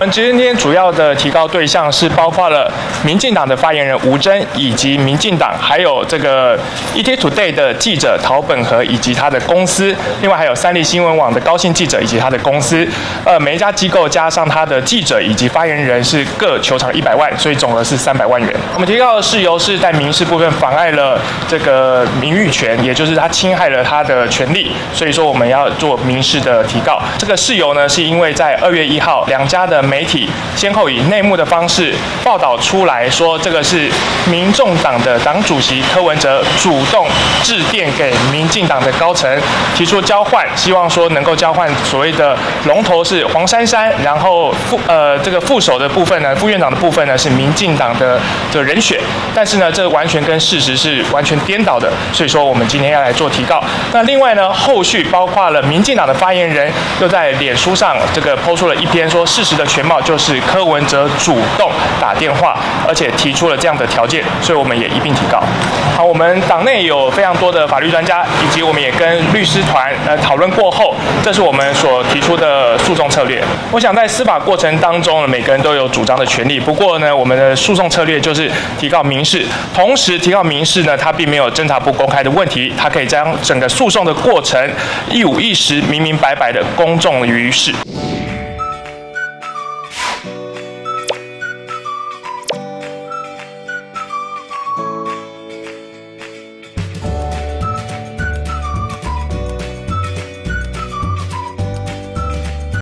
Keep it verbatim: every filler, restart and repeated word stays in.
我们今天主要的提告对象是包括了民进党的发言人吴峥，以及民进党还有这个 E T Today 的记者陶本和以及他的公司，另外还有三立新闻网的高姓记者以及他的公司。呃，每一家机构加上他的记者以及发言人是各求偿一百万，所以总额是三百万元。我们提告的事由是在民事部分妨碍了这个名誉权，也就是他侵害了他的权利，所以说我们要做民事的提告。这个事由呢，是因为在二月一号，两家的媒体先后以内幕的方式报道出来说，这个是民众党的党主席柯文哲主动致电给民进党的高层，提出交换，希望说能够交换所谓的龙头是黄珊珊，然后副呃这个副手的部分呢，副院长的部分呢是民进党的这个人选，但是呢，这完全跟事实是完全颠倒的，所以说我们今天要来做提告。那另外呢，后续包括了民进党的发言人又在脸书上这个抛出了一篇说，事实的全貌就是柯文哲主动打电话，而且提出了这样的条件，所以我们也一并提告。好，我们党内有非常多的法律专家，以及我们也跟律师团呃讨论过后，这是我们所提出的诉讼策略。我想在司法过程当中呢，每个人都有主张的权利，不过呢，我们的诉讼策略就是提告民事，同时提告民事呢，它并没有侦查不公开的问题，它可以将整个诉讼的过程一五一十、明明白白的公众于世。